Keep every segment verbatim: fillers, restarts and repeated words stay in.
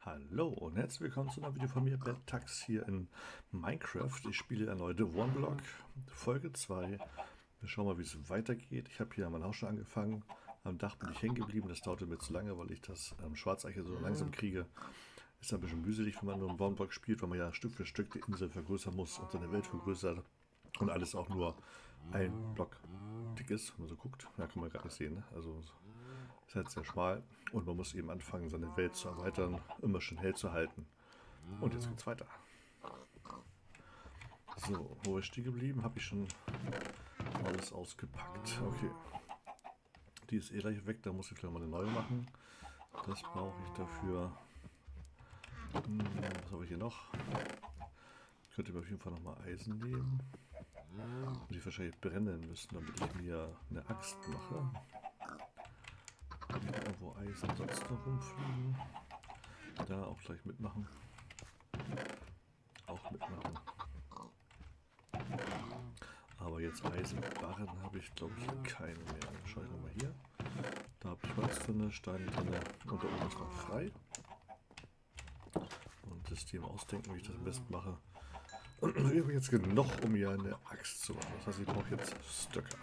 Hallo und herzlich willkommen zu einem Video von mir, Bad-Tax, hier in Minecraft. Ich spiele erneut One-Block, Folge zwei. Wir schauen mal, wie es weitergeht. Ich habe hier mein Haus schon angefangen. Am Dach bin ich hängen geblieben. Das dauerte mir zu lange, weil ich das ähm, Schwarzeiche so langsam kriege. Ist ein bisschen mühselig, wenn man nur einen One-Block spielt, weil man ja Stück für Stück die Insel vergrößern muss und seine Welt vergrößert. Und alles auch nur ein Block dick ist, wenn man so guckt. Ja, kann man gar nicht sehen, ne? Also ist halt sehr schmal und man muss eben anfangen, seine Welt zu erweitern, immer schön hell zu halten. Und jetzt geht's weiter. So, wo war ich stehen geblieben? Habe ich schon alles ausgepackt. Okay. Die ist eh gleich weg, da muss ich vielleicht mal eine neue machen. Das brauche ich dafür. Hm, was habe ich hier noch? Ich könnte mir auf jeden Fall nochmal Eisen nehmen. Und die wahrscheinlich brennen müssen, damit ich mir eine Axt mache. Habe ich noch irgendwo Eisen sonst noch rumfliegen? Da auch gleich mitmachen. Auch mitmachen. Aber jetzt Eisenbarren habe ich, glaube ich, keine mehr. Dann schaue ich nochmal hier. Da habe ich Holz drin, Steine drin und da oben ist noch frei. Und System ausdenken, wie ich das am besten mache. Und ich habe jetzt genug, um hier eine Axt zu machen. Das heißt, ich brauche jetzt Stöcker.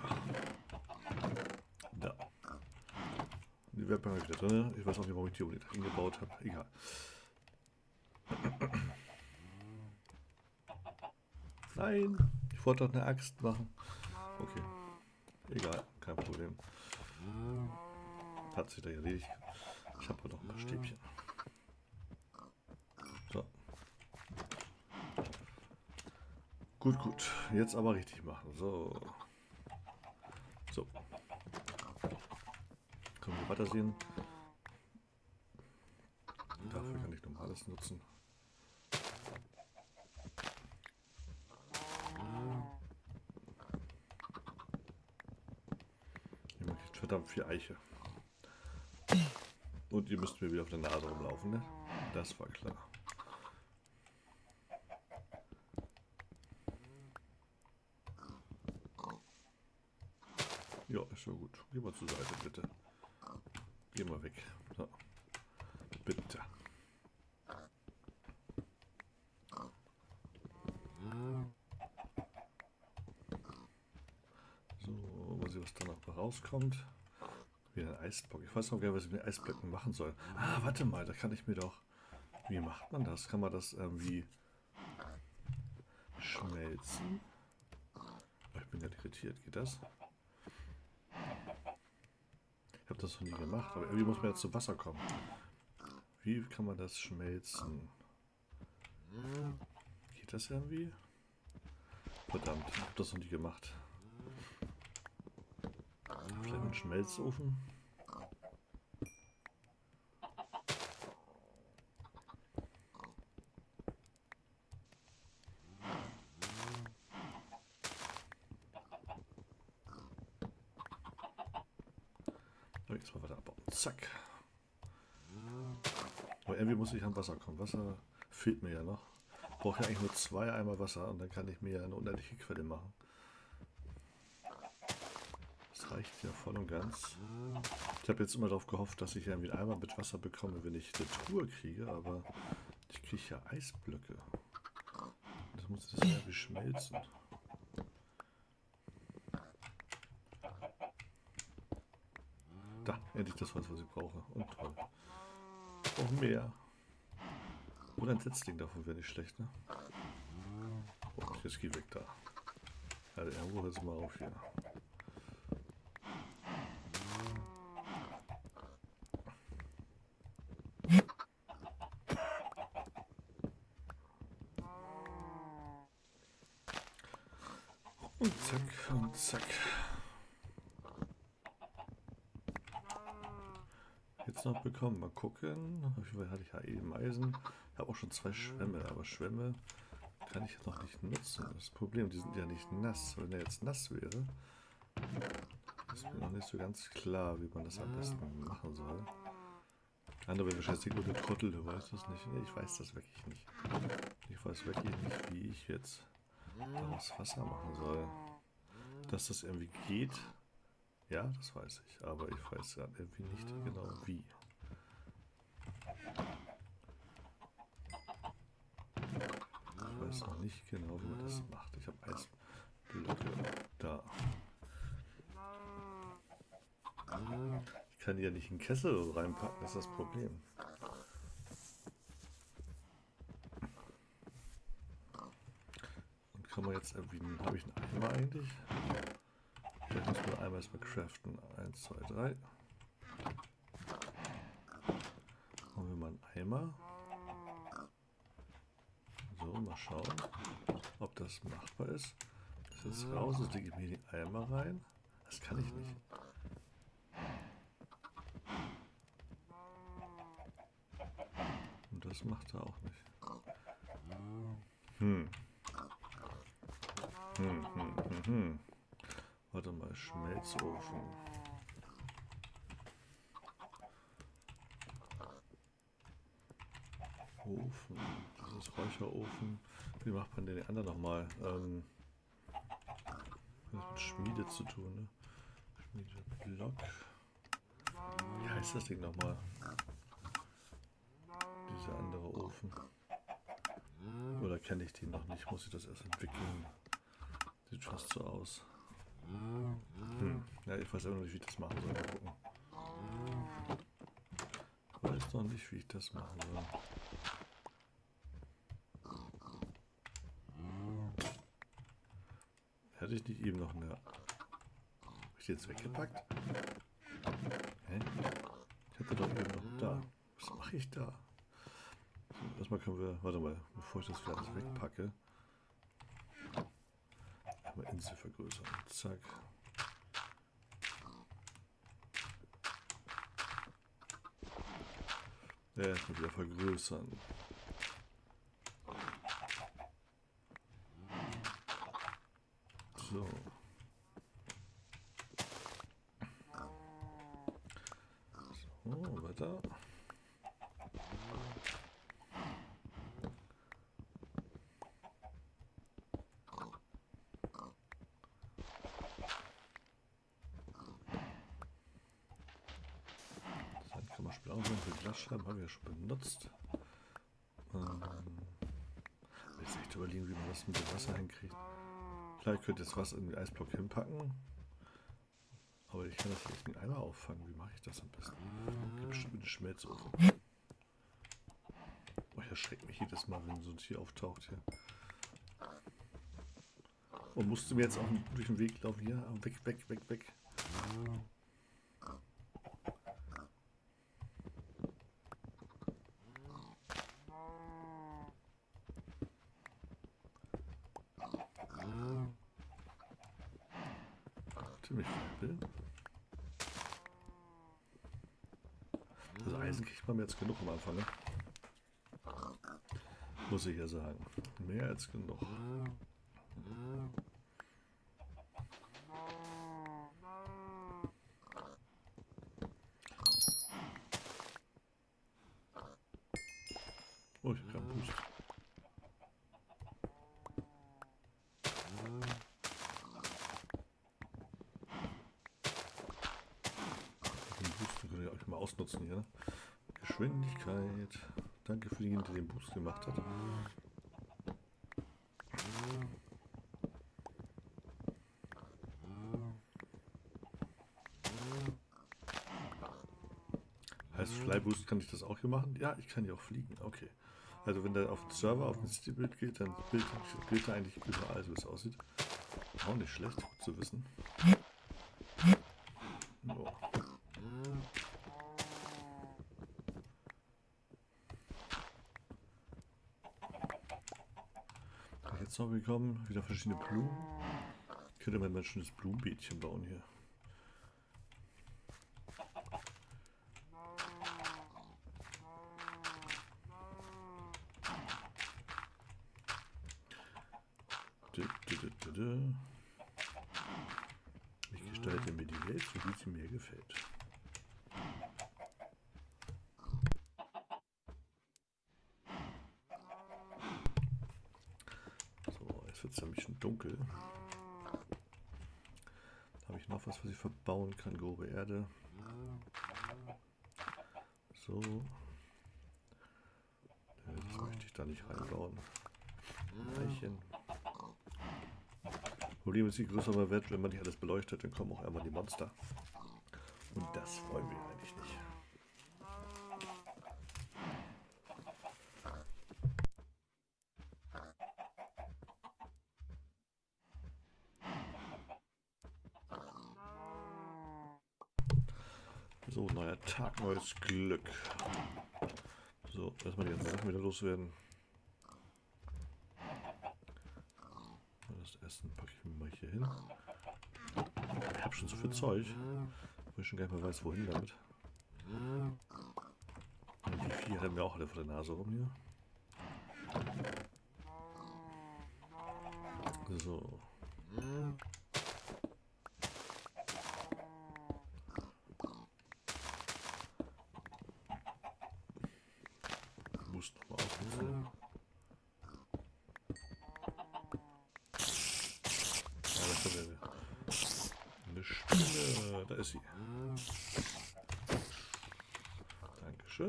Da. Die Webbank wieder drin. Ich weiß auch nicht, warum ich die unbedingt hingebaut habe. Egal. Nein, ich wollte doch eine Axt machen. Okay. Egal, kein Problem. Hat sich da erledigt. Ich habe noch ein paar Stäbchen. So. Gut, gut. Jetzt aber richtig machen. So. So. Können wir weiter sehen. Dafür kann ich normales nutzen. Hier mache ich verdammt viel Eiche. Und ihr müsst mir wieder auf der Nase rumlaufen, ne? Das war klar. Ja, ist schon gut. Geh mal zur Seite, bitte. Geh mal weg. So. Bitte. So, mal sehen, was da noch rauskommt. Wieder ein Eisblock. Ich weiß noch gar nicht, was ich mit den Eisblöcken machen soll. Ah, warte mal, da kann ich mir doch... Wie macht man das? Kann man das irgendwie schmelzen? Ich bin ja irritiert. Geht das? Ich habe das noch nie gemacht, aber irgendwie muss man ja zu Wasser kommen. Wie kann man das schmelzen? Geht das irgendwie? Verdammt, ich habe das noch nie gemacht. Vielleicht ein Schmelzofen? Aber jetzt mal weiter abbauen. Zack. Aber irgendwie muss ich an Wasser kommen. Wasser fehlt mir ja noch. Ich brauche ja eigentlich nur zwei Eimer Wasser und dann kann ich mir eine unendliche Quelle machen. Das reicht ja voll und ganz. Ich habe jetzt immer darauf gehofft, dass ich irgendwie einen Eimer mit Wasser bekomme, wenn ich eine Truhe kriege, aber ich kriege ja Eisblöcke. Das muss das irgendwie schmelzen. Da, endlich das Holz, was ich brauche. Und toll. Ich brauche mehr. Oder ein Setzling davon wäre nicht schlecht, ne? Oh, jetzt geh weg da. Ja, irgendwo hört es mal auf hier. Und zack, und zack. Jetzt noch bekommen. Mal gucken. Auf jeden Fall hatte ich ja eben Eisen. Ich habe auch schon zwei Schwämme, aber Schwämme kann ich jetzt noch nicht nutzen. Das Problem, die sind ja nicht nass. Wenn er jetzt nass wäre, ist mir noch nicht so ganz klar, wie man das am besten machen soll. Andere werden wahrscheinlich nur der Trottel, du weißt das nicht. Nee, ich weiß das wirklich nicht. Ich weiß wirklich nicht, wie ich jetzt daraus Wasser machen soll. Dass das irgendwie geht, ja, das weiß ich. Aber ich weiß ja irgendwie nicht genau wie. weiß noch nicht genau, wie man das macht. Ich habe Eisblöcke da. Ich kann die ja nicht in den Kessel reinpacken, das ist das Problem. Und kann man jetzt irgendwie, habe ich einen Eimer eigentlich? Vielleicht muss man einmal erstmal craften. eins, zwei, drei. Haben wir mal einen Eimer. So, mal schauen, ob das machbar ist. Das ist jetzt raus, jetzt lege ich mir die Eimer rein. Das kann ich nicht. Und das macht er auch nicht. Hm. Hm, hm, hm, hm. Warte mal, Schmelzofen. Ofen. Das ist Räucherofen. Wie macht man den anderen nochmal? Ähm, das hat mit Schmiede zu tun, ne? Schmiedeblock. Wie heißt das Ding nochmal? Dieser andere Ofen. Oder kenne ich den noch nicht? Muss ich das erst entwickeln? Sieht fast so aus. Hm. Ja, ich weiß aber noch nicht, wie ich das machen soll. Mal gucken. Ich weiß noch nicht, wie ich das machen soll. Hätte ich nicht eben noch eine... Habe ich die jetzt weggepackt? Hä? Ich hatte doch eben noch da. Was mache ich da? So, erstmal können wir... Warte mal, bevor ich das wieder alles wegpacke. Mal Insel vergrößern. Zack. Ja, erstmal wieder vergrößern. So. So, weiter. Sandkammerspiel auch noch für Glasscheiben haben wir ja schon benutzt. Ähm, jetzt echt überlegen, wie man das mit dem Wasser hinkriegt. Klar, ich könnte jetzt was in den Eisblock hinpacken. Aber ich kann das nicht in Eimer auffangen. Wie mache ich das am besten? Okay, bestimmt mit dem Schmelzofen. Oh, ich erschrecke mich jedes Mal, wenn so ein Tier auftaucht hier. Und musste mir jetzt auch durch den Weg laufen hier. Weg, weg, weg, weg. Ziemlich viel. Also Eisen kriegt man jetzt genug am Anfang, ne? Muss ich ja sagen. Mehr als genug. Oh, ich habe keinen Boost. Den Boost könnt ihr euch mal ausnutzen hier, ne? Geschwindigkeit. Danke für den, der den Boost gemacht hat. Heißt Flyboost, kann ich das auch hier machen? Ja, ich kann hier auch fliegen. Okay. Also wenn der auf dem Server auf dem Citybild geht, dann gilt, gilt er eigentlich überall, so wie es aussieht. Auch nicht schlecht, gut zu wissen. Oh. Jetzt noch bekommen, wieder verschiedene Blumen. Ich könnte mal ein schönes Blumenbeetchen bauen hier. Ich gestalte mir die Welt, so wie sie mir gefällt. So, jetzt wird es nämlich schon dunkel. Habe ich noch was, was ich verbauen kann? Grobe Erde. So. Das möchte ich da nicht reinbauen. Eichen. Problem ist, je größer man wird, wenn man nicht alles beleuchtet, dann kommen auch einmal die Monster. Und das wollen wir eigentlich nicht. So, neuer Tag, neues Glück. So, erstmal die ganzen Sachen wieder loswerden. Das Essen packe ich mir mal hier hin. Ich habe schon so viel Zeug, wo ich schon gar nicht mehr weiß, wohin damit. Und die vier haben wir auch alle vor der Nase rum hier. So. Muss noch mal ausnutzen. Ah, da kommt eine, eine Spinne. Da ist sie. Dankeschön.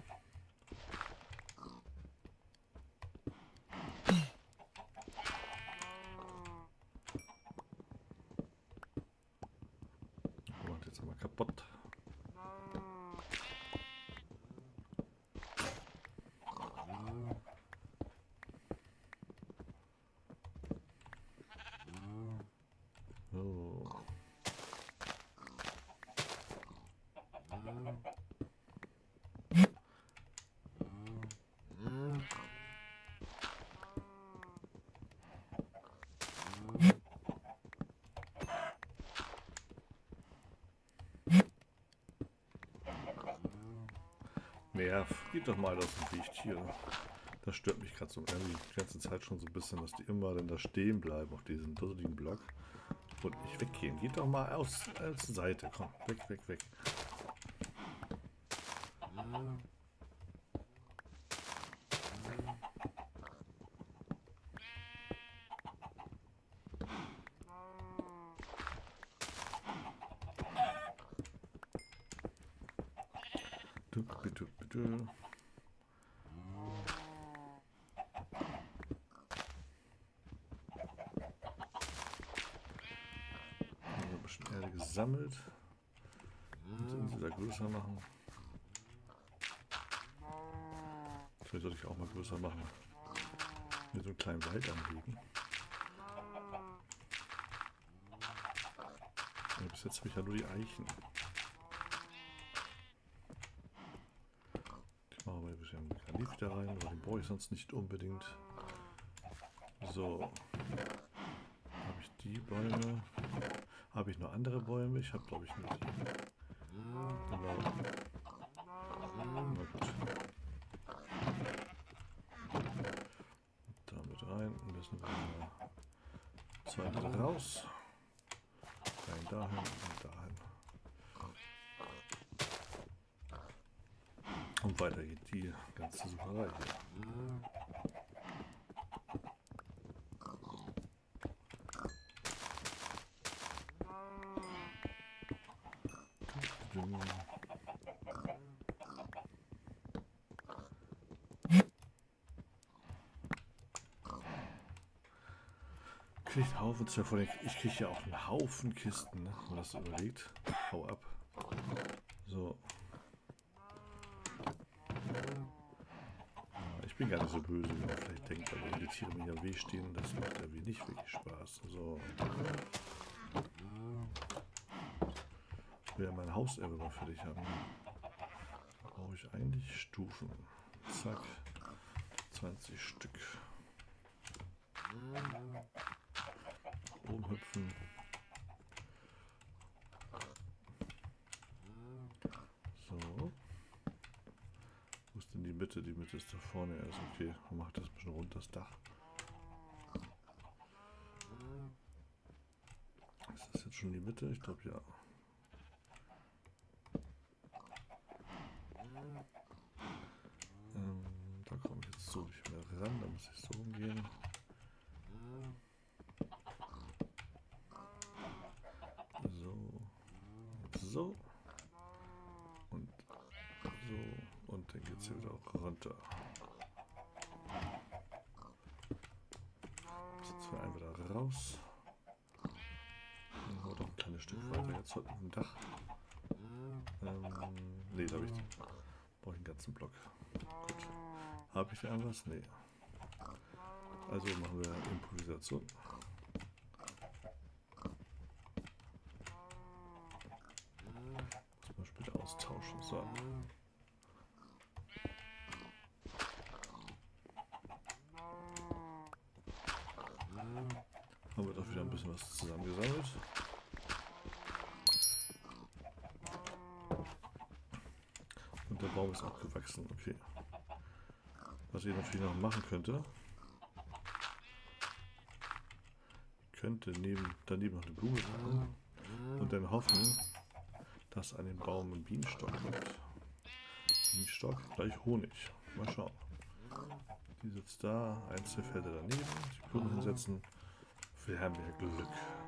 Macht jetzt einmal kaputt. So. Ja, geht doch mal aus dem Weg hier. Das stört mich gerade so irgendwie die ganze Zeit schon so ein bisschen, dass die immer dann da stehen bleiben auf diesem dusseligen Block und nicht weggehen. Geht doch mal aus, aus der Seite. Komm, weg, weg, weg. Du, bitte, bitte. Ein bisschen Erde gesammelt. Und sie da größer machen. Vielleicht sollte ich auch mal größer machen. Mir so einen kleinen Wald anlegen. Ja, bis jetzt habe ich ja nur die Eichen. Ich mache mal ein bisschen Granit wieder rein, aber den brauche ich sonst nicht unbedingt. So. Habe ich die Bäume? Habe ich noch andere Bäume? Ich habe, glaube ich, nur die. Genau. Na gut. Damit rein. Ein bisschen weiter. Zwei Meter raus. Rein dahin und dahin. Und weiter geht die ganze Sucherei hier. Kriegt einen Haufen, ja vor den, ich kriege ja auch einen Haufen Kisten, ne, wenn man das so überlegt. Hau ab. So. Ja, ich bin gar nicht so böse, wie man vielleicht denkt, aber wenn die Tiere mir ja weh stehen, das macht ja wie nicht wirklich Spaß. So. Ich will ja mein Hauserbe mal fertig haben. Da brauche ich eigentlich Stufen. Zack. zwanzig Stück. Oben hüpfen. So. Wo ist denn die Mitte? Die Mitte ist da vorne erst. Okay, man macht das ein bisschen rund, das Dach. Ist das jetzt schon die Mitte? Ich glaube ja. Ähm, da komme ich jetzt so nicht mehr ran, da muss ich so umgehen. So und so und dann geht es hier wieder auch runter. setzen wir einen wieder raus. Dann haut noch ein kleines Stück weiter jetzt auf dem Dach. Ähm, ne, da habe ich, brauche ich einen ganzen Block. Gut. Habe ich irgendwas? Nee. Also machen wir Improvisation. Muss man später austauschen. So. Haben wir doch wieder ein bisschen was zusammengesammelt. Und der Baum ist auch gewachsen. Okay. Was ich natürlich noch machen könnte, könnte neben, daneben noch eine Blume packen und dann hoffen, dass an den Baum ein Bienenstock kommt. Bienenstock gleich Honig. Mal schauen. Die sitzt da, Einzelfelder daneben, die Blume hinsetzen. Wir haben ja Glück.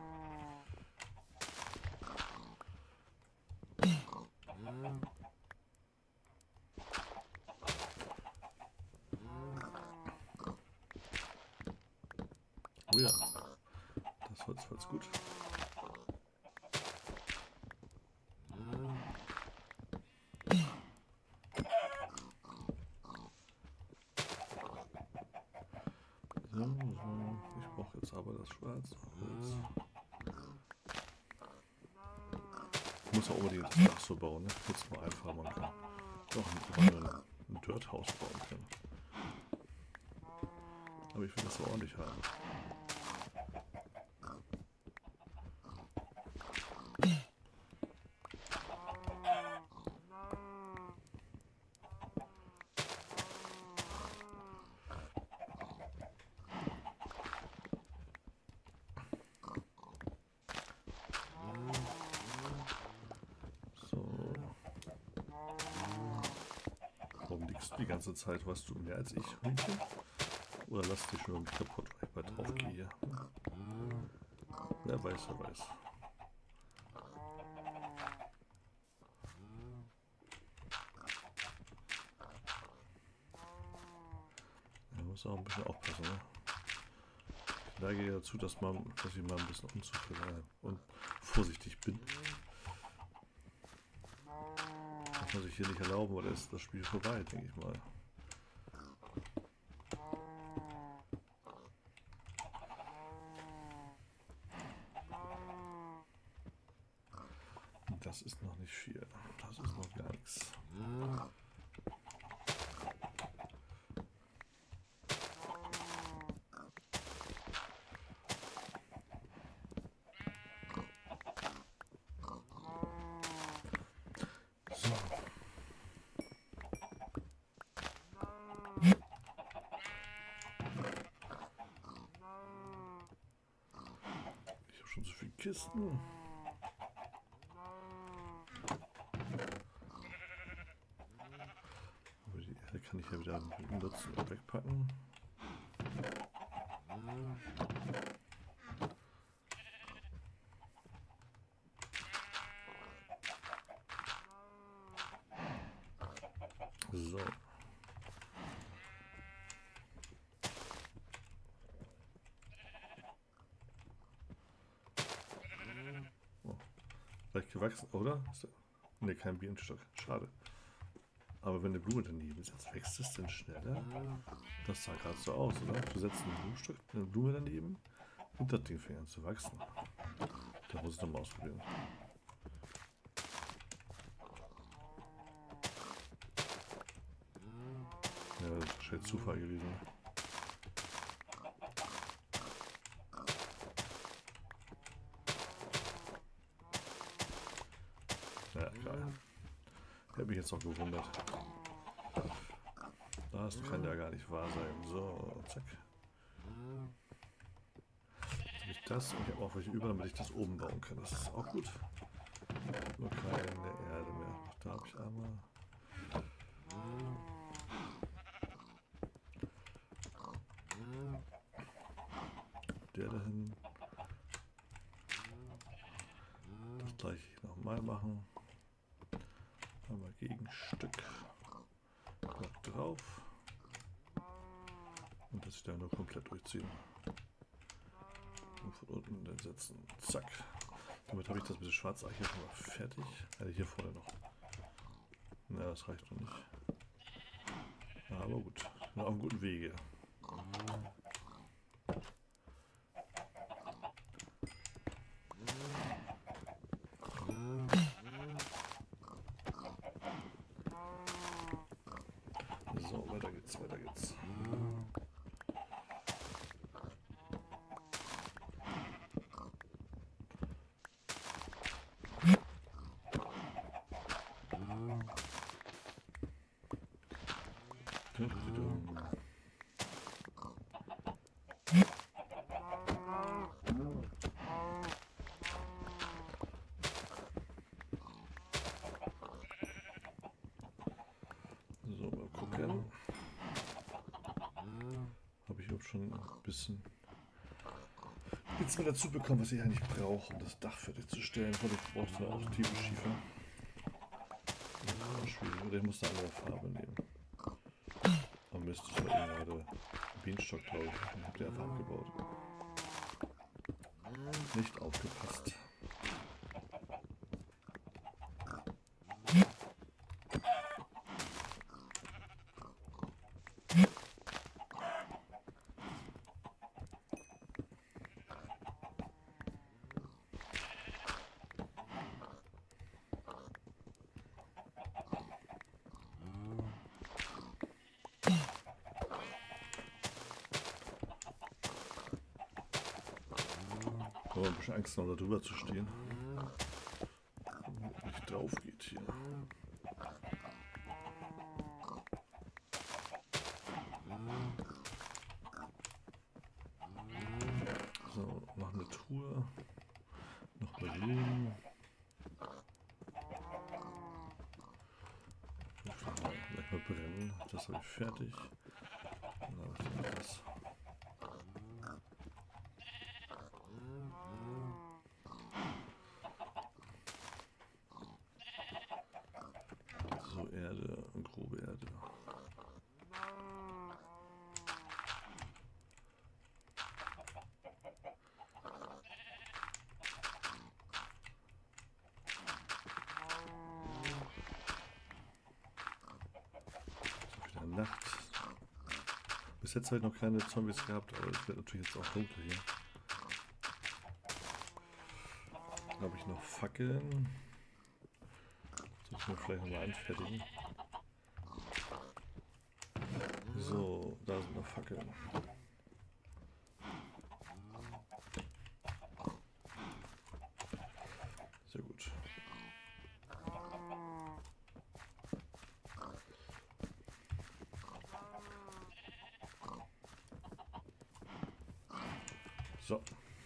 Oh ja, das Holz wird's gut. So, so. Ich brauche jetzt aber das schwarze Holz. Ich muss ja unbedingt das Dach so bauen, ne? Jetzt mal einfach, man kann doch ein, ein Dirthaus bauen können. Aber ich will das so ordentlich haben. Die ganze Zeit warst du mehr als ich, Hühnchen? Oder lass dich schon kaputt, weil ich bald drauf gehe. Wer weiß, wer weiß. Man muss auch ein bisschen aufpassen, ne? Ich neige ja dazu, dass, man, dass ich mal ein bisschen unzufrieden und vorsichtig bin. Kann man sich hier nicht erlauben, oder ist das Spiel vorbei, denke ich mal. Das ist noch nicht viel. Das ist noch gar nichts. Schon so viele Kisten. Aber die Erde kann ich ja wieder nutzen und wegpacken. So. Vielleicht gewachsen, oder? Ne, kein Bienenstock. Schade. Aber wenn eine Blume daneben setzt, wächst es denn schneller? Das sah gerade so aus, oder? Du setzt einen Blumenstock, eine Blume daneben und das Ding fängt an zu wachsen. Da muss ich nochmal ausprobieren. Ja, das ist wahrscheinlich Zufall gewesen. Ja, klar. Hätte mich jetzt auch gewundert. Das kann ja gar nicht wahr sein. So, zack. Jetzt habe ich das und ich habe auch welche über, damit ich das oben bauen kann. Das ist auch gut. Nur keine Erde mehr. Auch da habe ich einmal. Der dahin. Das gleiche nochmal machen. Einmal Gegenstück. Block drauf. Und das ich dann nur komplett durchziehen. Und von unten dann setzen. Zack. Damit habe ich das mit dem Schwarzeiche hier schon mal fertig. Also hier vorne noch. Na, das reicht noch nicht. Aber gut. Bin auf einem guten Wege. So, weiter geht's, weiter geht's. So, mal gucken. Habe ich auch schon ein bisschen jetzt mal dazu bekommen, was ich eigentlich brauche, um das Dach fertigzustellen. Weil ich brauche da auch tiefen Schiefer. Schwierig, oder ich muss eine andere Farbe nehmen. Man müsste es ja gerade Bienenstock, glaube ich. Ich habe die einfach abgebaut. Nicht aufgepasst. Ich habe ein bisschen Angst, noch da drüber zu stehen. Nicht drauf geht hier. So, noch eine Truhe. Noch Blumen. Gleich mal brennen. Das habe ich fertig. Dann habe ich noch das. So, Erde, grobe Erde. Nacht. Bis jetzt habe ich noch keine Zombies gehabt, aber es wird natürlich jetzt auch dunkel hier. Dann habe ich noch Fackeln. Soll ich mir vielleicht nochmal einfertigen. So, da sind noch Fackeln. Sehr gut. So.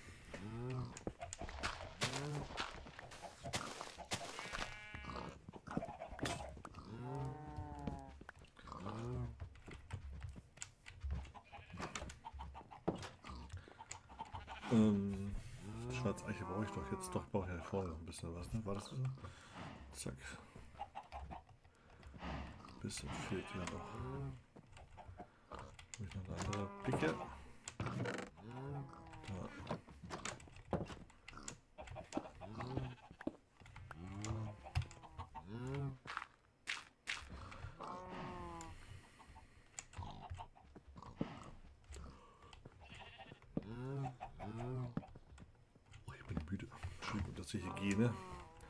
Ähm, Schwarzeiche brauche ich doch jetzt. Doch, brauche ich ja vorne noch ein bisschen was, ne? War das so? Zack. Ein bisschen fehlt hier noch. Habe ich noch eine andere Picke? Da. Oh, ich bin müde. Entschuldigung, dass ich hier gehe, ne?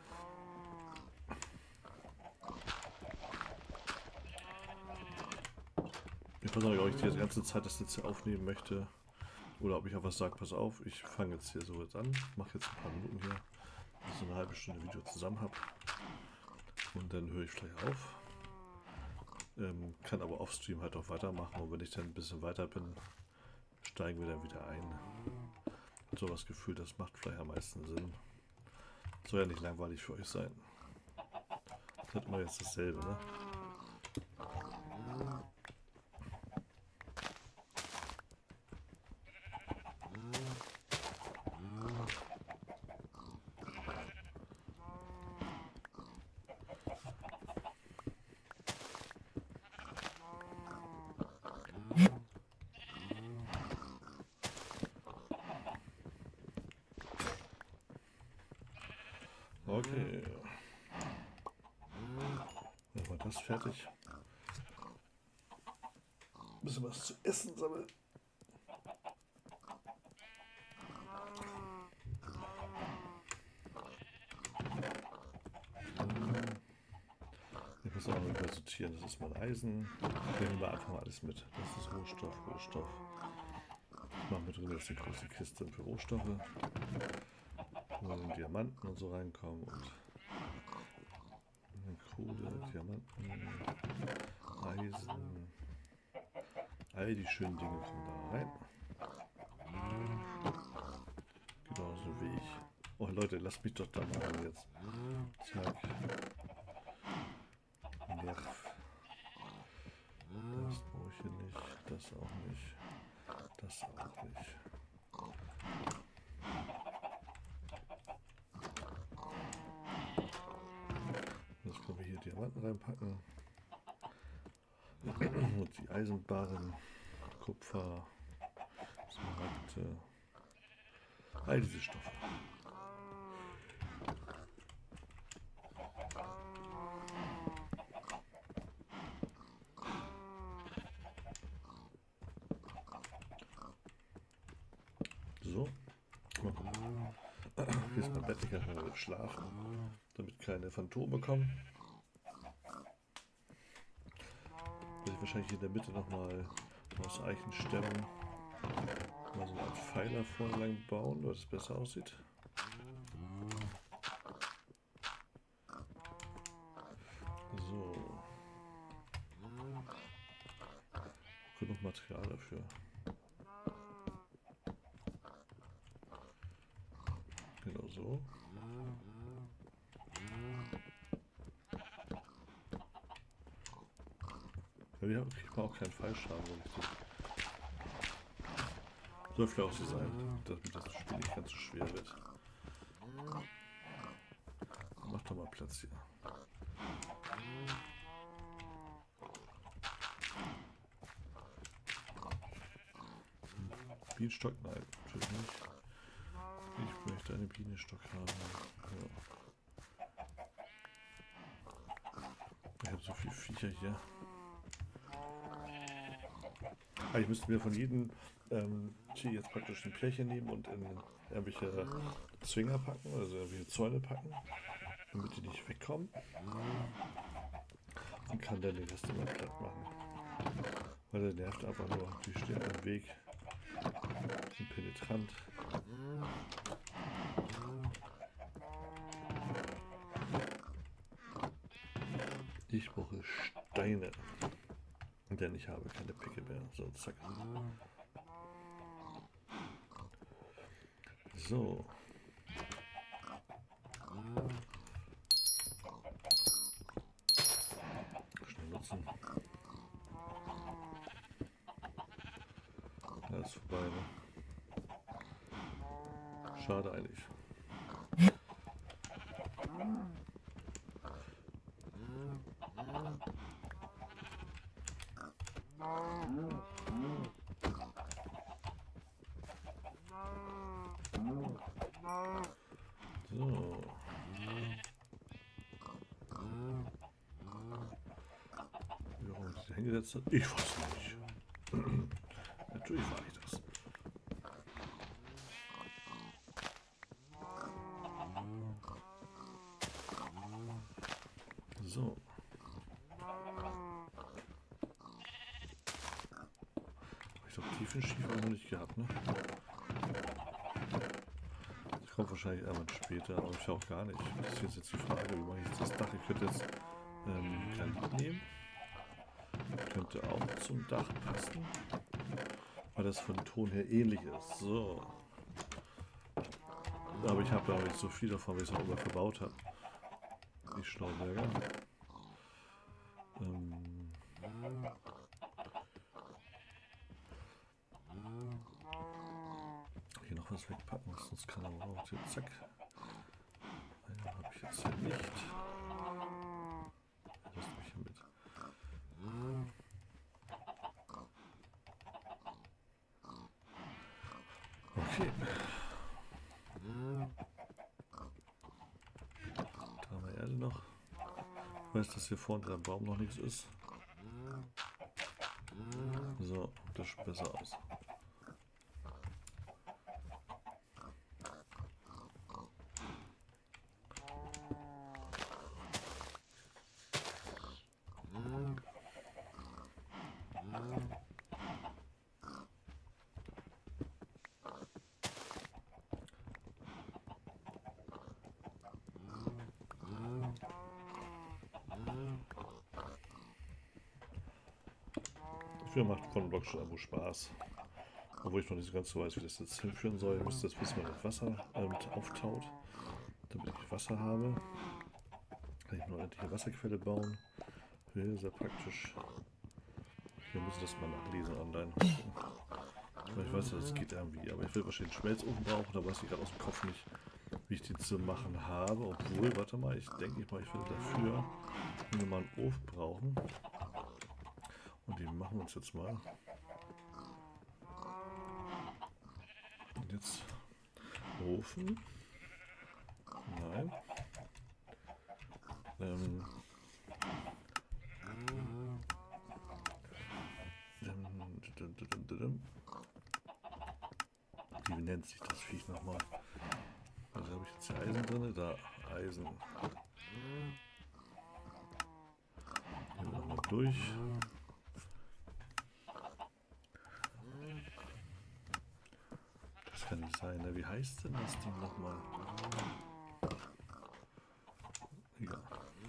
Ich weiß nicht, ob ich die ganze Zeit das jetzt hier aufnehmen möchte. Oder ob ich einfach sage, pass auf, ich fange jetzt hier so jetzt an, mache jetzt ein paar Minuten hier, dass ich so eine halbe Stunde Video zusammen habe. Und dann höre ich vielleicht auf. Ähm, kann aber auf Stream halt auch weitermachen. Und wenn ich dann ein bisschen weiter bin, steigen wir dann wieder ein. So das Gefühl, das macht vielleicht am meisten Sinn. Soll ja nicht langweilig für euch sein. Das hat immer jetzt dasselbe, ne? fast fertig. Ein bisschen was zu essen sammeln. Ich muss auch mal sortieren. Das ist mein Eisen. Nehmen wir einfach mal alles mit. Das ist Rohstoff, Rohstoff. Ich mache mit drin jetzt die große Kiste für Rohstoffe. Wo dann Diamanten und so reinkommen und Kohle, Diamanten, Eisen. All die schönen Dinge kommen da rein. Genauso wie ich. Oh Leute, lasst mich doch da mal jetzt. Zack. Nerv. Das brauche ich hier nicht. Das auch nicht. Das auch nicht. Jetzt können wir hier Diamanten reinpacken. Und die Eisenbarren, Kupfer, Smaragde, all diese Stoffe. So, mal gucken. Hier ist mein Bett, ich kann mal schlafen, damit keine Phantome kommen. Werde ich wahrscheinlich in der Mitte nochmal aus Eichenstämmen mal so eine Art Pfeiler vorne lang bauen, weil es besser aussieht. So. Genug Material dafür. Genau so. Ja, wir kriegen auch keinen Fallschaden, wenn ich das. Soll vielleicht auch so sein, damit das Spiel nicht ganz so schwer wird. Mach doch mal Platz hier. Bienenstock? Nein, natürlich nicht. Ich möchte einen Bienenstock haben. Ja. Ich habe so viele Viecher hier. Ah, ich müsste mir von jedem ähm, Tier jetzt praktisch ein Pärchen nehmen und in irgendwelche Zwinger packen, also irgendwelche Zäune packen, damit die nicht wegkommen. Und kann dann den Rest immer platt machen. Weil der nervt einfach nur. Die stehen am Weg. Sind penetrant. Ich brauche Steine. Denn ich habe keine Picke mehr. So, zack. So. Schnell nutzen. Ja, ist vorbei, ne? Schade eigentlich. So. Wie warum ich da hingesetzt habe? Ich weiß nicht. Natürlich war ich das. So. Ich glaube, Tiefenschief haben wir noch nicht gehabt, ne? Das kommt wahrscheinlich irgendwann später, aber ich auch gar nicht. Das ist jetzt die Frage, wie mache ich jetzt das Dach? Ich könnte jetzt ähm, Granit nehmen. Könnte auch zum Dach passen, weil das von Ton her ähnlich ist. So. Aber ich habe da nicht so viel davon, wie ich es auch immer verbaut habe. Die Schlauberger. Ähm. Hier noch was wegpacken, sonst kann er auch. Zack. Einen habe ich jetzt hier nicht. Lass mich hier mit. Okay. Da haben wir Erde noch. weiß, dass hier vorne der Baum noch nichts ist. So, das sieht besser aus. Dafür macht One-Block schon irgendwo Spaß. Obwohl ich noch nicht so ganz so weiß, wie das jetzt hinführen soll. Ich müsste jetzt wissen, wann das Wasser ähm, auftaut, damit ich Wasser habe. Kann ich nur eine endliche Wasserquelle bauen. Hier sehr praktisch. Wir müssen das mal nachlesen online. Ich weiß ja, das geht irgendwie, aber ich will wahrscheinlich einen Schmelzofen brauchen, da weiß ich gerade aus dem Kopf nicht, wie ich den zu machen habe. Obwohl, warte mal, ich denke ich mal, ich werde dafür nur mal einen Ofen brauchen. Und den machen wir uns jetzt mal. Und jetzt Ofen. Nein. Ähm. Wie nennt sich das Viech nochmal? Also habe ich jetzt hier Eisen drin, da Eisen. Hier nochmal durch. Das kann nicht sein, ne? Wie heißt denn das Ding nochmal? Ja.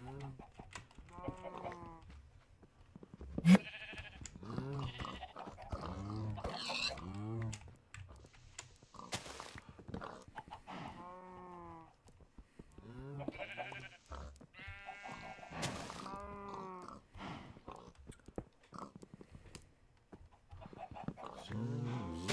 So, so.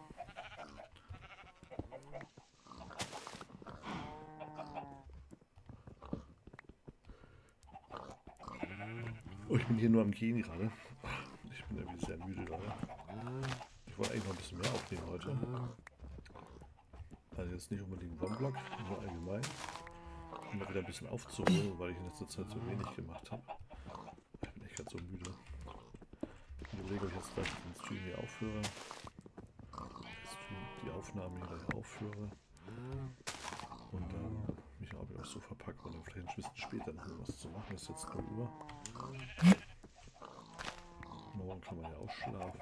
Oh, ich bin hier nur am Gehen gerade. Ich bin irgendwie sehr müde gerade. Ich wollte eigentlich noch ein bisschen mehr aufnehmen heute. Also jetzt nicht unbedingt One-Block, nur allgemein. Um mal wieder ein bisschen aufzuholen, weil ich in letzter Zeit so wenig gemacht habe. Ich bin echt ganz so müde. Ich überlege, ob ich jetzt gleich den Stream hier aufhöre. Die Aufnahme hier gleich aufhöre. Und dann mich auch wieder so verpacke und dann vielleicht ein bisschen später noch was zu machen. Das ist jetzt null Uhr. Morgen kann man ja auch schlafen.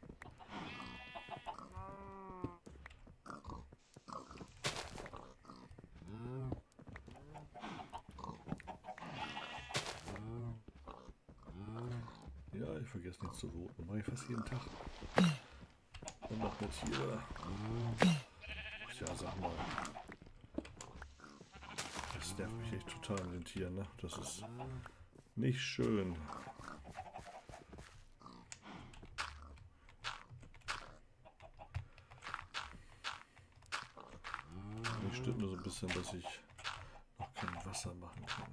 Ja, ich vergesse nicht zu voten. Mache ich fast jeden Tag. Und noch mit hier. Ja, sag mal. Das nervt mich echt total mit den Tieren, ne? Das ist nicht schön. Mich stört nur so ein bisschen, dass ich noch kein Wasser machen kann.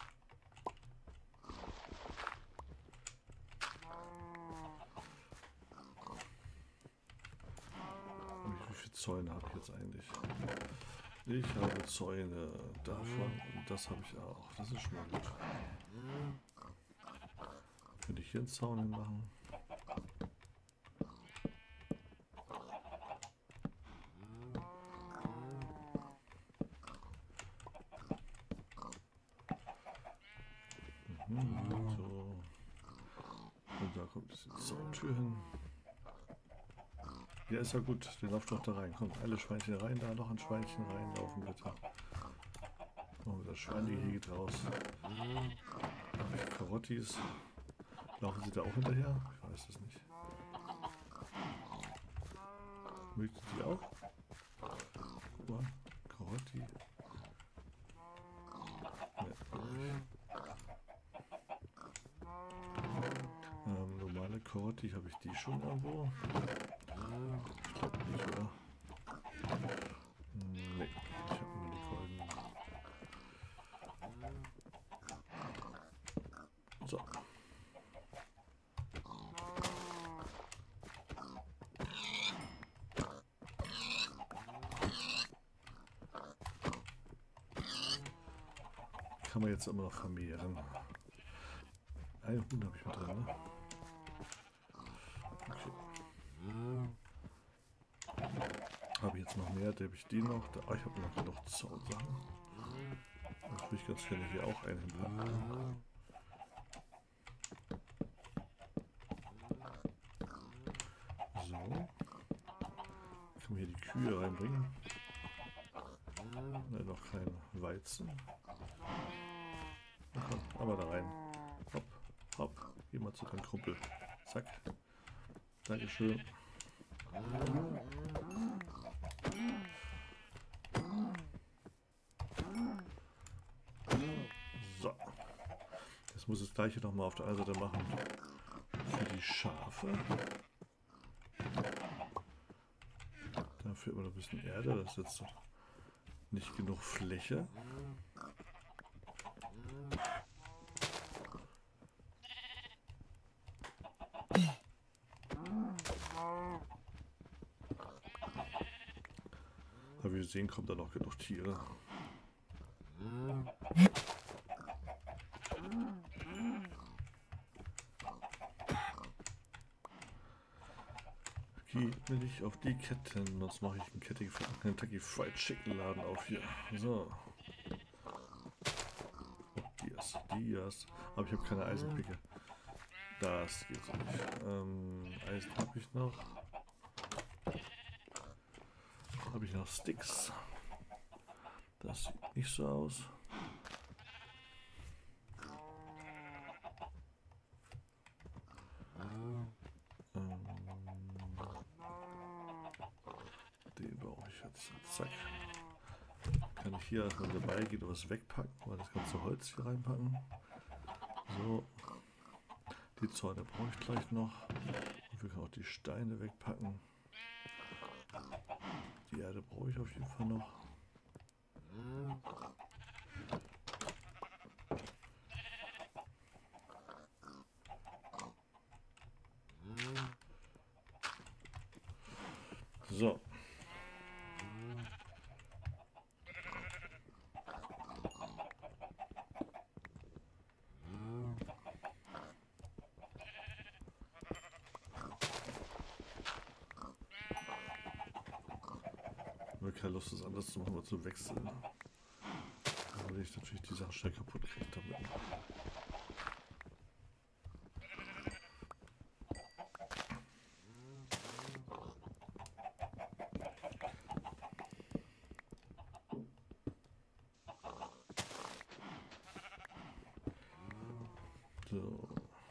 Wie viele Zäune habe ich jetzt eigentlich? Ich habe Zäune davon und das habe ich auch. Das ist schon mal gut. Könnte ich hier einen Zaun hinmachen? Mhm, so. Und da kommt jetzt die Zauntür hin. Ja, ist ja gut. Der läuft doch da rein. Kommt alle Schweinchen rein, da noch ein Schweinchen reinlaufen, bitte. Machen wir das Schweingehege draus. Karottis. Laufen sie da auch hinterher? Ich weiß es nicht. Mögt ihr die auch? Guck mal. Karotti. Nee, ähm, normale Karotti, habe ich die schon irgendwo? Ich glaube nicht, oder? Nee, ich habe nur die goldenen. So. Kann man jetzt immer noch vermehren. Ein Huhn habe ich mit drin, ne? Okay. Habe ich jetzt noch mehr? Da habe ich die noch. Da, oh, ich habe noch genug Zaunsachen. Das würde ich ganz gerne hier auch einen hinpacken. So. Können wir hier die Kühe reinbringen? Ne, noch kein Weizen. Na komm, aber da rein. Hopp, hopp. Geh mal zu deinem Kumpel. Zack. Dankeschön. So. Jetzt muss ich das gleiche nochmal auf der anderen Seite machen. Für die Schafe. Dafür immer noch ein bisschen Erde. Das ist jetzt nicht genug Fläche. Aber wie wir sehen, kommt da noch genug Tiere. Geht mir nicht auf die Ketten, sonst mache ich einen Kentucky Fried Chicken Laden auf hier. So. Oh, Dias, Dias. Aber ich habe keine Eisenpicke. Das geht so nicht. Ähm, Eisen habe ich noch. Habe ich noch Sticks. Das sieht nicht so aus. Ähm, den brauche ich jetzt. Zack. Kann ich hier erstmal dabei gehen und was wegpacken, weil das ganze Holz hier reinpacken. So. Die Zäune brauche ich gleich noch. Und wir können auch die Steine wegpacken. Die Erde brauche ich auf jeden Fall noch. So. Ich habe keine Lust, das anders zu machen, aber zu wechseln. Weil ich natürlich die Sachen schnell kaputt kriege damit. So.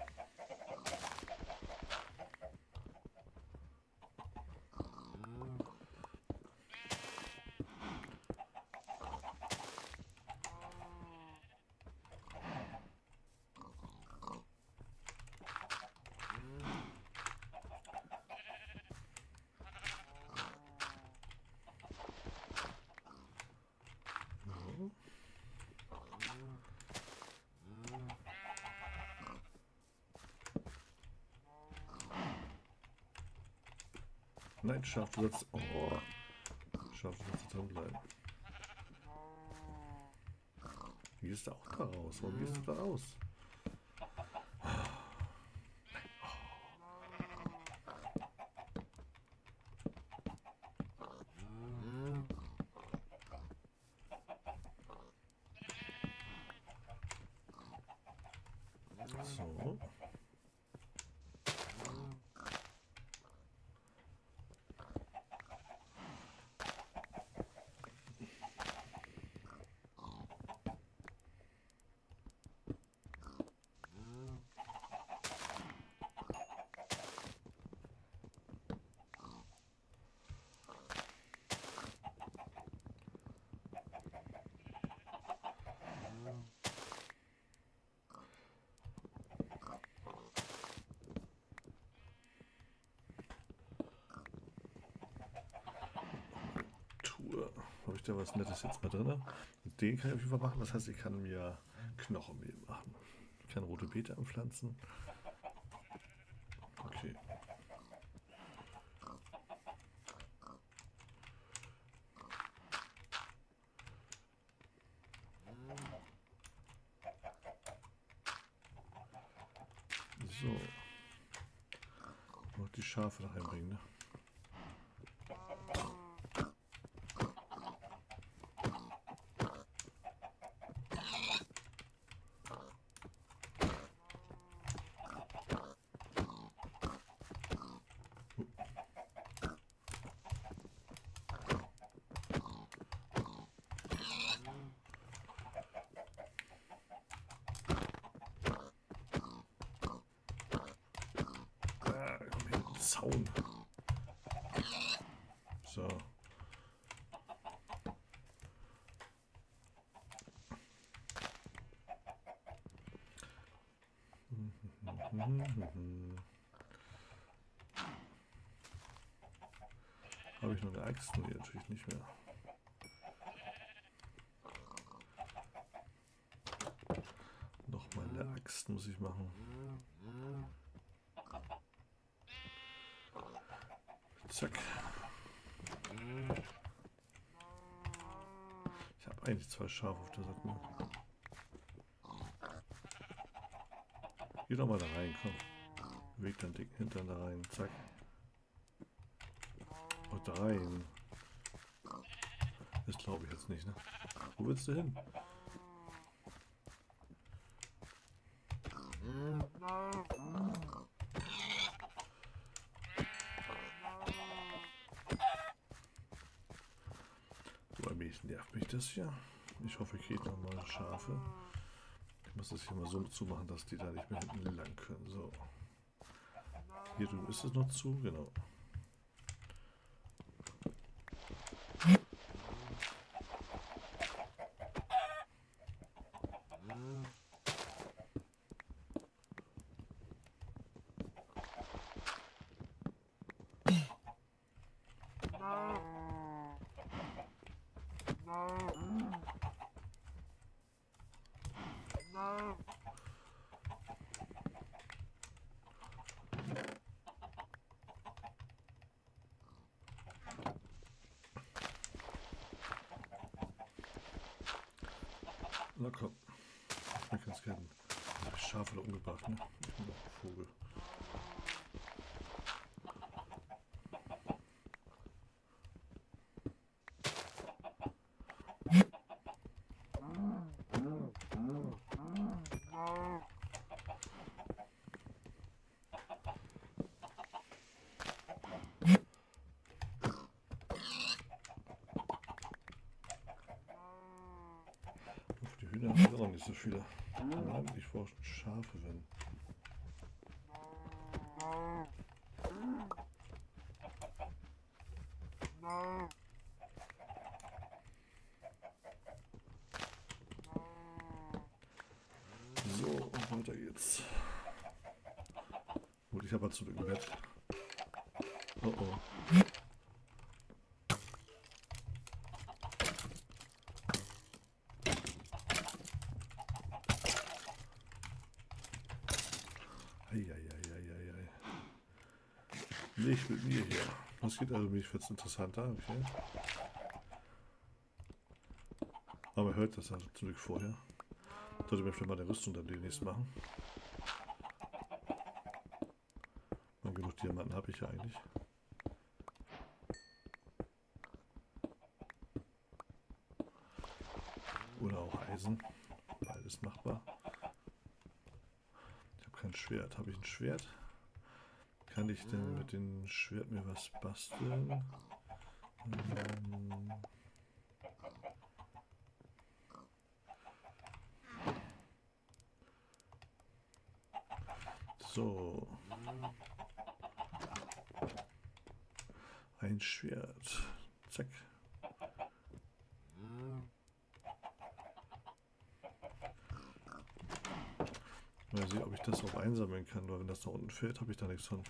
Nein, Schaf, du sollst. Oh. Schaf, du sollst dran bleiben. Wie gehst du auch da raus? Warum gehst du da raus? So. Habe ich da was Nettes jetzt mal drin? Den kann ich auf jeden Fall machen. Das heißt, ich kann mir Knochenmehl machen. Ich kann rote Beete anpflanzen. Okay. So. Noch die Schafe da reinbringen, ne? Zaun. So. Habe ich noch eine Axt? Nee, natürlich nicht mehr. Nochmal eine Axt muss ich machen. Zack. Ich habe eigentlich zwei Schafe auf der Seite. Geh doch mal da rein, komm. Weg deinen dicken Hintern da rein. Zack. Und da rein. Das glaube ich jetzt nicht, ne? Wo willst du hin? So allmählich nervt mich das hier. Ich hoffe, ich kriege noch mal Schafe. Ich muss das hier mal so zumachen, dass die da nicht mehr hinten lang können. So. Hier drüben ist es noch zu, genau. Na komm. Ich möchte ganz gerne. Ich habe Schafe da umgebracht, ne? Ich bin doch ein Vogel. Hühner haben auch nicht so viele. Aber ich brauche Schafe, wenn. So, und weiter geht's. Gut, ich habe mal zurück im Bett. Oh oh. Eieieiei. Nicht mit mir hier. Was geht also, mich wird es interessanter. Okay. Aber man hört das also zum Glück vorher. Sollte mir vielleicht mal eine Rüstung dann demnächst machen. Und genug Diamanten habe ich ja eigentlich. Oder auch Eisen. Beides machbar. Ich habe kein Schwert. Habe ich ein Schwert? Kann ich denn mit dem Schwert mir was basteln? Ähm so. Ein Schwert. Zack. Mal sehen, ob ich das auch einsammeln kann, weil wenn das da unten fällt, habe ich da nichts von.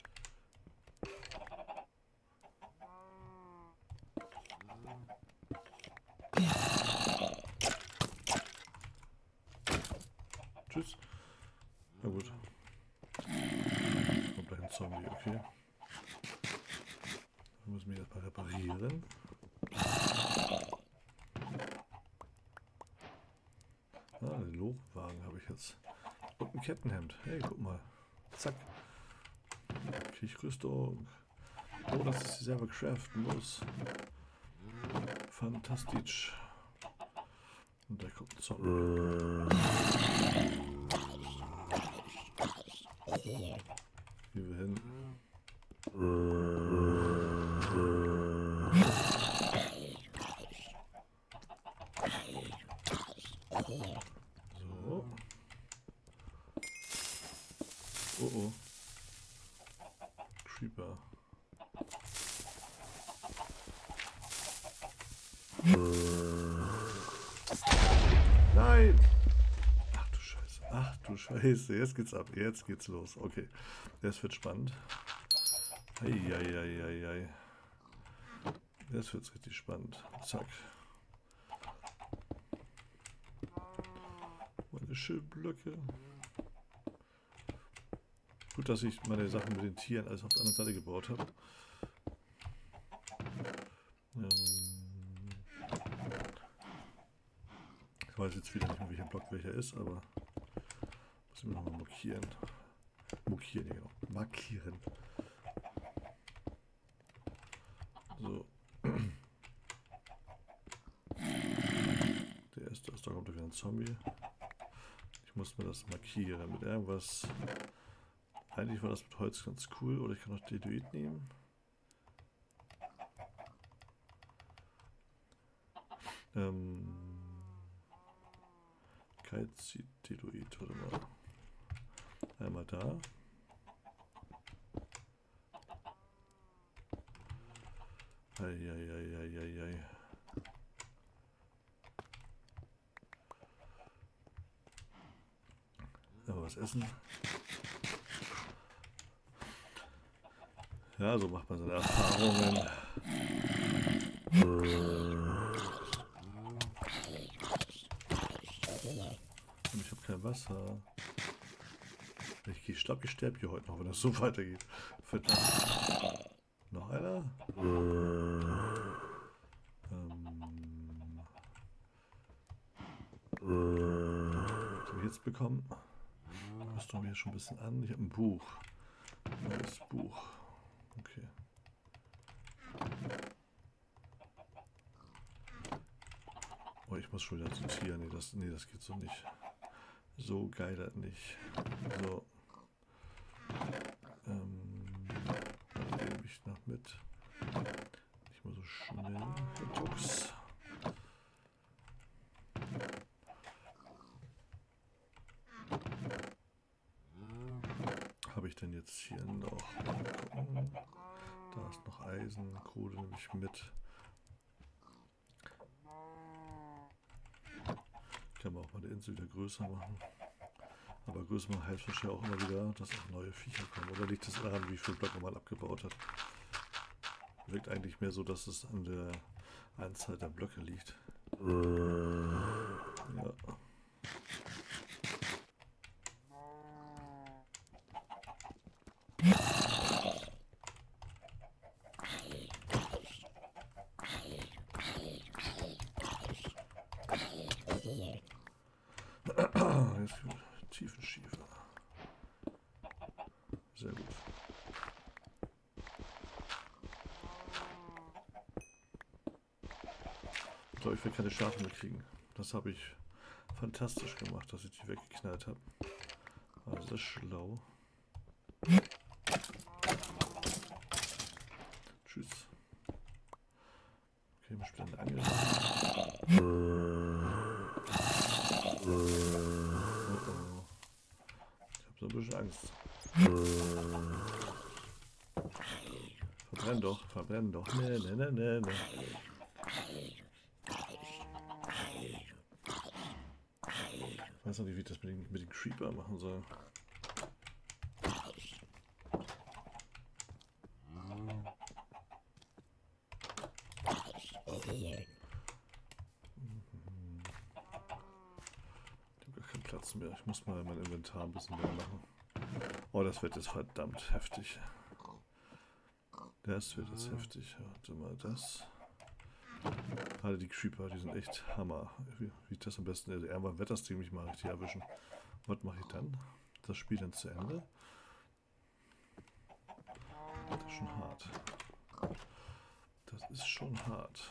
Tschüss. Na gut. Kommt gleich ein Zombie, okay. Ich muss mich erstmal reparieren. Ah, den Lobenwagen habe ich jetzt. Und ein Kettenhemd. Hey, guck mal. Zack. Krieg ich Rüstung. Oh, dass ich sie selber craften muss. Fantastisch. Und da kommt ein Zombie. Hier wir hin. So. Oh oh. Creeper. Nein! Ach du Scheiße. Ach du Scheiße. Jetzt geht's ab. Jetzt geht's los. Okay. Das wird spannend. Eieieiei. Jetzt wird's richtig spannend. Zack. Meine Schildblöcke. Gut, dass ich meine Sachen mit den Tieren alles auf der anderen Seite gebaut habe. Ähm ich weiß jetzt wieder nicht mehr, welcher Block welcher ist, aber muss ich mir nochmal markieren. Markieren, genau. Markieren. So. Der erste ist, da kommt wieder ein Zombie. Ich muss mir das markieren mit irgendwas. Eigentlich war das mit Holz ganz cool, oder ich kann auch Deduit nehmen. Ähm. Kalzit-Deduit, warte mal. Einmal da. Eieieiei. Aber was essen? Ja, so macht man seine Erfahrungen. Und ich habe kein Wasser. Ich, ich glaube, ich sterbe hier heute noch, wenn das so weitergeht. Verdammt. Noch einer? Ähm. Was habe ich jetzt bekommen? Das tun wir schon ein bisschen an. Ich habe ein Buch. Neues Buch. Okay. Oh, ich muss schon wieder zu Tieren. Nee, das, nee, das geht so nicht. So geil das nicht. So. Ähm. Dann nehme ich noch mit. Nicht mal so schnell. Dux. Habe ich denn jetzt hier noch? Gucken. Da ist noch Eisen. Kohle nehme ich mit. Kann man auch mal die Insel wieder größer machen. Aber größer machen heißt wahrscheinlich auch immer wieder, dass auch neue Viecher kommen. Oder liegt es daran, wie viel Blöcke man abgebaut hat? Wirkt eigentlich mehr so, dass es an der Anzahl der Blöcke liegt. Ja. Jetzt Tiefenschiefer. Sehr gut. Ich glaube, ich will keine Schafe mehr kriegen. Das habe ich fantastisch gemacht, dass ich die weggeknallt habe. War sehr schlau. Tschüss. Okay, wir spielen eine Angel. Oh oh. Ich habe so ein bisschen Angst. Verbrenn doch, verbrenn doch. Ne, ne, ne, ne, ne. Ich weiß noch nicht, wie ich das mit den, mit den Creeper machen soll. Platz mehr. Ich muss mal mein Inventar ein bisschen mehr machen. Oh, das wird jetzt verdammt heftig. Das wird jetzt heftig. Warte mal, das. Gerade die Creeper, die sind echt Hammer. Wie, wie ich das am besten. Also irgendwann wird das Ding mich mal richtig erwischen. Was mache ich dann? Das Spiel dann zu Ende. schon hart.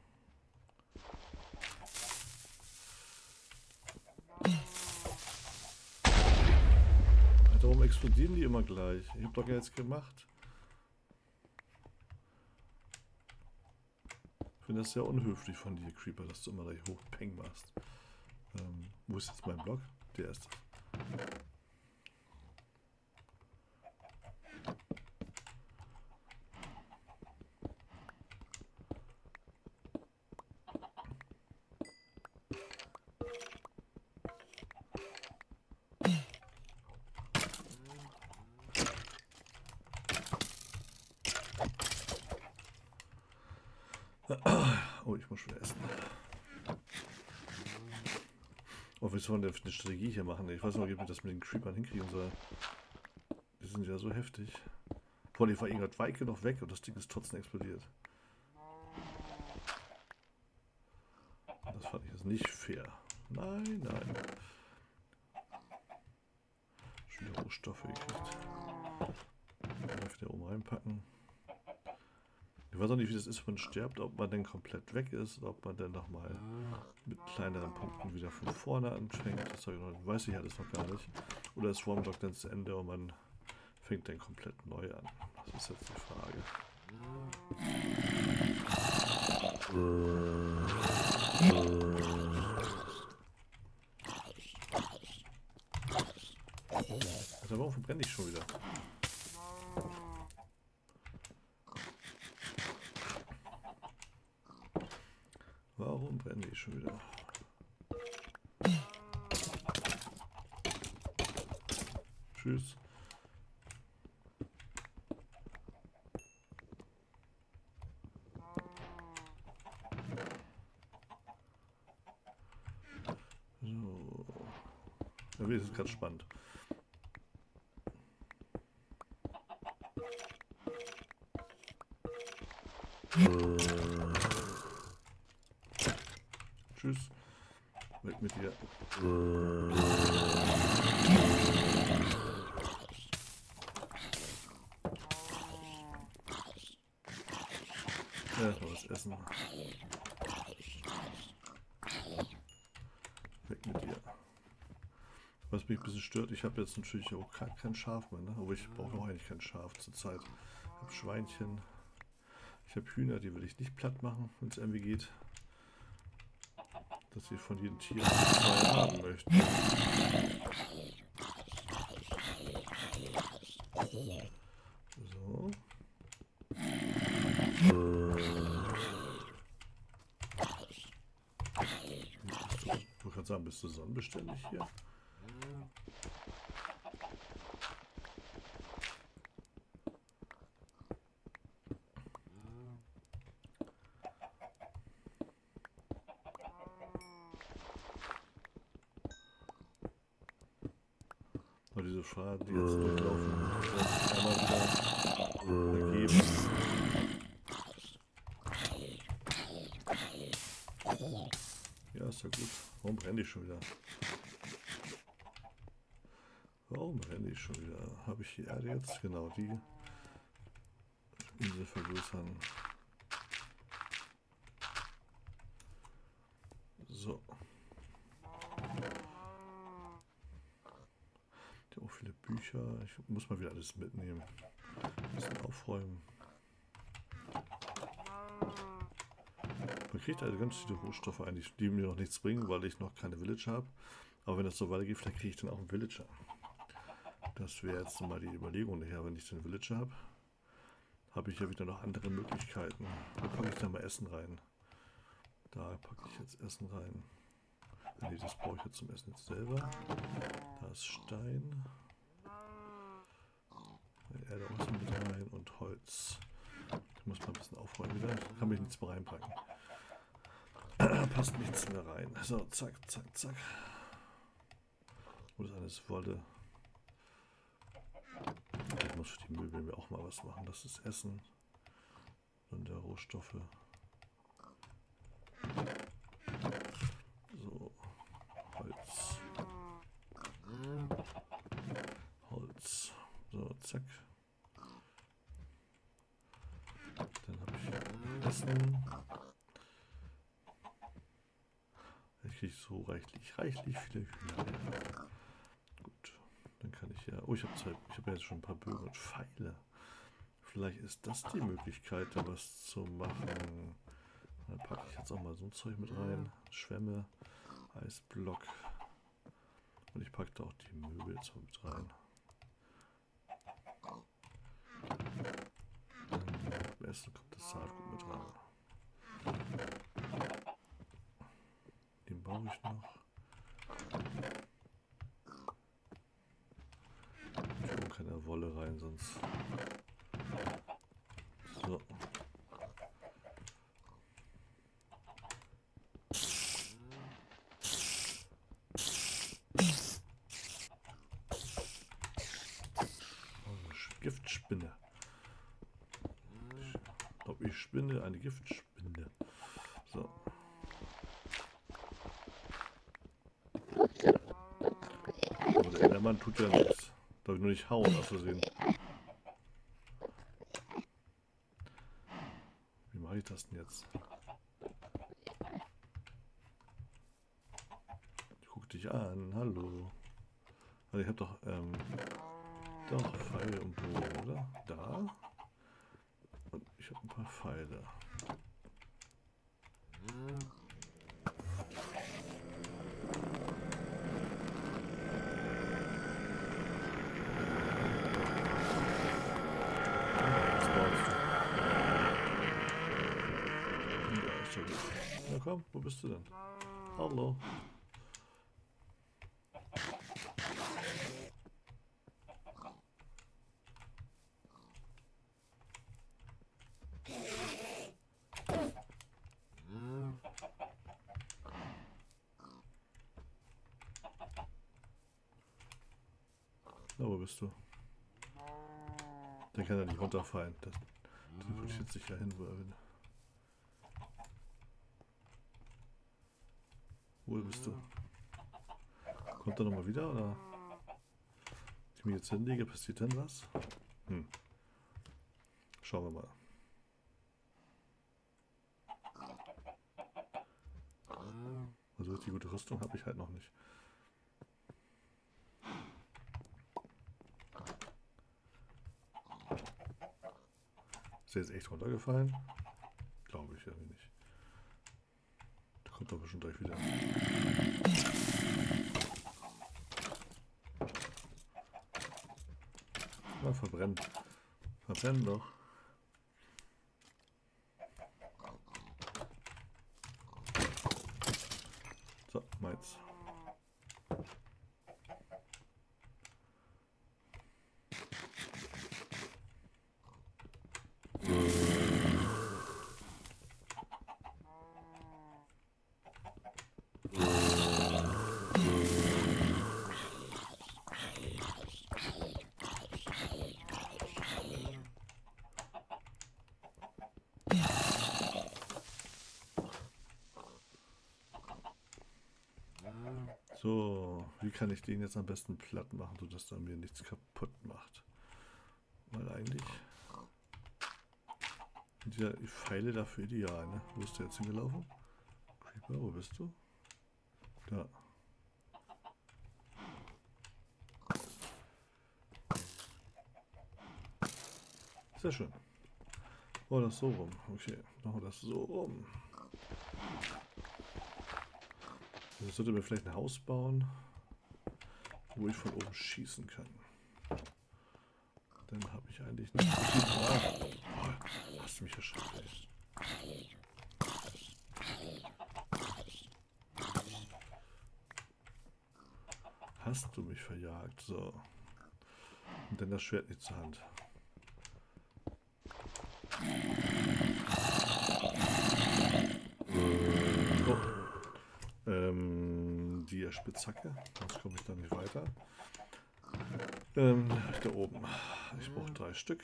Warum explodieren die immer gleich? Ich habe doch gar nichts gemacht. Ich finde das sehr unhöflich von dir, Creeper, dass du immer gleich hochpeng machst. Ähm, wo ist jetzt mein Block? Der ist. Oh, ich muss schon essen. Oh, wir sollen eine Strategie hier machen. Ich weiß noch, ob ich das mit den Creepern hinkriegen soll. Die sind ja so heftig. Boah, die war irgendwann weit genug weg und das Ding ist trotzdem explodiert. Das fand ich jetzt nicht fair. Nein, nein. Schon wieder Rohstoffe gekriegt. Wieder oben reinpacken. Ich weiß auch nicht, wie das ist, wenn man stirbt, ob man dann komplett weg ist, oder ob man dann nochmal mit kleineren Punkten wieder von vorne anfängt. Das ich noch, weiß ich alles noch gar nicht. Oder ist Wormblock dann zu Ende und man fängt dann komplett neu an. Das ist jetzt die Frage. Alter, warum verbrenne ich schon wieder? Warum brenne ich schon wieder? Tschüss. So. Ja, das ist gerade spannend. Tschüss. Weg mit dir. Ja, mal was essen. Weg mit dir. Was mich ein bisschen stört, ich habe jetzt natürlich auch kein, kein Schaf mehr, ne? Aber ich brauche auch eigentlich kein Schaf zurzeit. Ich habe Schweinchen. Ich habe Hühner, die will ich nicht platt machen, wenn es irgendwie geht. Dass ich von jedem Tier zwei haben möchte. So. Ich wollte gerade sagen, bist du sonnenbeständig hier? Aber diese Fragen, die jetzt durchlaufen, einmal wieder ergeben. Ja, ist ja gut. Warum brenne ich schon wieder? Warum brenne ich schon wieder? Habe ich die Erde jetzt? Genau, die Insel vergrößern. So. Ich habe auch viele Bücher. Ich muss mal wieder alles mitnehmen. Ein bisschen aufräumen. Man kriegt also ganz viele Rohstoffe eigentlich, die mir noch nichts bringen, weil ich noch keine Villager habe. Aber wenn das so weitergeht, vielleicht kriege ich dann auch einen Villager. Das wäre jetzt mal die Überlegung nachher, wenn ich den Villager habe. Habe ich ja wieder noch andere Möglichkeiten. Da packe ich dann mal Essen rein. Da packe ich jetzt Essen rein. Nee, das brauche ich jetzt zum Essen jetzt selber. Da ist Stein. Erde auch mit rein und Holz. Ich muss mal ein bisschen aufräumen wieder. Ich kann mich nichts mehr reinpacken. Passt nichts mehr rein. So, zack, zack, zack. Wo ist alles Wolle? Ich muss für die Möbel mir auch mal was machen. Das ist Essen. Und der Rohstoffe. So. Holz. Holz. So, zack. Dann habe ich essen. Ich kriege so reichlich, reichlich viele Hühner. Gut, dann kann ich ja... Oh, ich habe zwei, ich habe ja jetzt schon ein paar Bögen und Pfeile. Vielleicht ist das die Möglichkeit, da was zu machen. Dann packe ich jetzt auch mal so ein Zeug mit rein. Schwämme, Eisblock. Und ich packe da auch die Möbel jetzt mal mit rein. Am besten kommt das Saatgut mit rein. Den baue ich noch. Ich tue keine Wolle rein, sonst. So. Giftspinne. Ich glaube, ich spinne eine Giftspinne. So. Aber der Endermann tut ja nichts. Darf ich nur nicht hauen, aus Versehen. Wie mache ich das denn jetzt? Ich guck dich an. Hallo. Also ich habe doch, ähm, doch Pfeile und Bogen, oder? Da. Und ich habe ein paar Pfeile. Na komm, wo bist du denn? Hallo. Na, wo bist du? Der kann ja nicht runterfallen. Das teleportiert sich ja hin, wo er will. Wo bist du? Kommt er nochmal wieder, oder? Wenn ich mich jetzt hinlege, passiert dann was? Hm. Schauen wir mal. Also richtig gute Rüstung habe ich halt noch nicht. Ist der jetzt echt runtergefallen? Glaube ich irgendwie nicht. Der kommt aber schon gleich wieder. Na, verbrennen. Verbrennen doch. So, meins. So, wie kann ich den jetzt am besten platt machen, sodass er mir nichts kaputt macht? Weil eigentlich sind ja die Pfeile dafür ideal, ne? Wo ist der jetzt hingelaufen? Creeper, wo bist du? Da. Sehr schön. Oh, das so rum. Okay, machen wir das so rum. Ich sollte mir vielleicht ein Haus bauen, wo ich von oben schießen kann. Dann habe ich eigentlich nicht viel. Ah, oh, hast du mich erschreckt. Hast du mich verjagt? So. Und dann das Schwert nicht zur Hand. Oh. Ähm, die Spitzhacke. Sonst komme ich da nicht weiter. Ähm, da oben. Ich brauche drei Stück.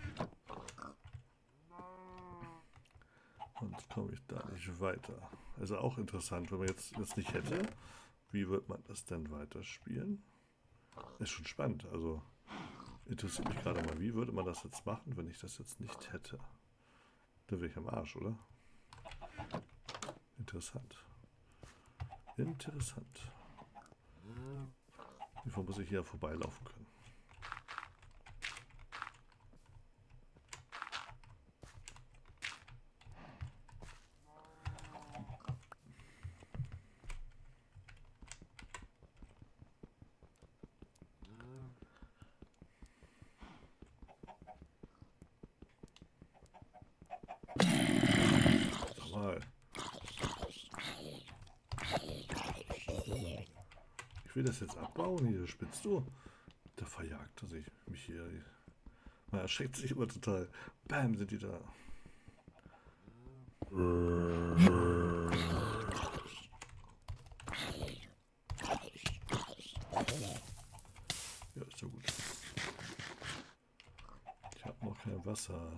Und komme ich da nicht weiter. Also auch interessant, wenn man jetzt das nicht hätte. Wie wird man das denn weiterspielen? Ist schon spannend. Also interessiert mich gerade mal, wie würde man das jetzt machen, wenn ich das jetzt nicht hätte. Da wäre ich am Arsch, oder? Interessant. Interessant. Wie muss ich hier vorbeilaufen können? Mal. Ich will das jetzt abbauen hier, spitzt du? Da verjagt er sich mich hier. Man erschreckt sich immer total. Bam, sind die da. Ja, ist ja gut. Ich habe noch kein Wasser.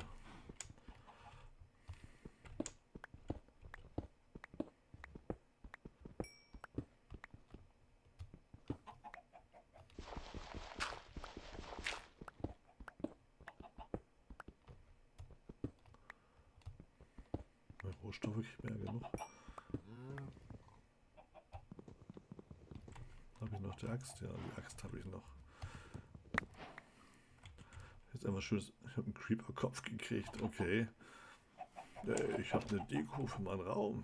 Rohstoffe kriegt mir ja genug. Habe ich noch die Axt? Ja, die Axt habe ich noch. Jetzt einmal schön, ich habe einen Creeper-Kopf gekriegt. Okay. Ich habe eine Deko für meinen Raum.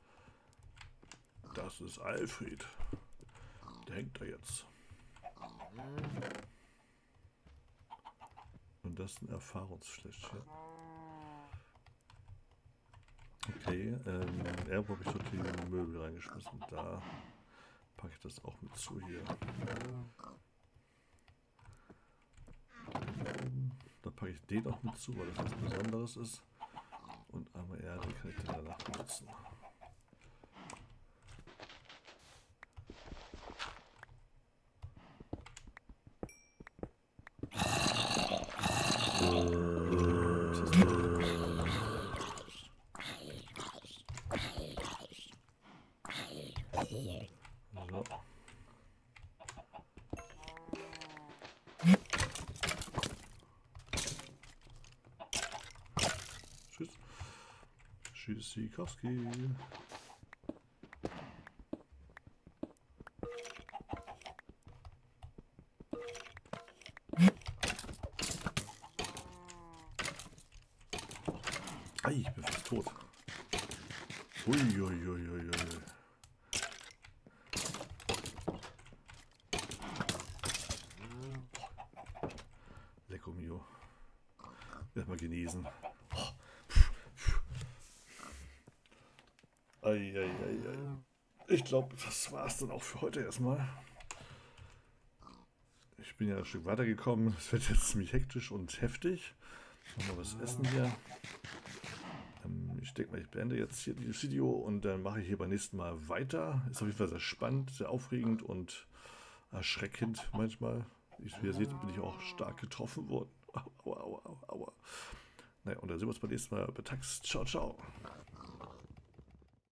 Das ist Alfred. Der hängt da jetzt. Und das ist ein Erfahrungsfläschchen. Okay, ähm, irgendwo habe ich dort die Möbel reingeschmissen. Da packe ich das auch mit zu hier. Da packe ich den auch mit zu, weil das was Besonderes ist. Und einmal Erde kann ich dann danach benutzen. So. Tschüss. Tschüssikowski. Ei, ich bin fast tot. Uiuiuiui. Ui, ui, ui. Lecco mio. Erstmal genießen. Ei, ei, ei, ei. Ich glaube, das war es dann auch für heute erstmal. Ich bin ja ein Stück weitergekommen. Es wird jetzt ziemlich hektisch und heftig. Mal was essen hier. Ähm, ich denke mal, ich beende jetzt hier dieses Video und dann mache ich hier beim nächsten Mal weiter. Ist auf jeden Fall sehr spannend, sehr aufregend und erschreckend manchmal. Wie ihr seht, bin ich auch stark getroffen worden. Aua, aua, aua, aua. Naja, und dann sehen wir uns beim nächsten Mal. Betax. Ciao, ciao.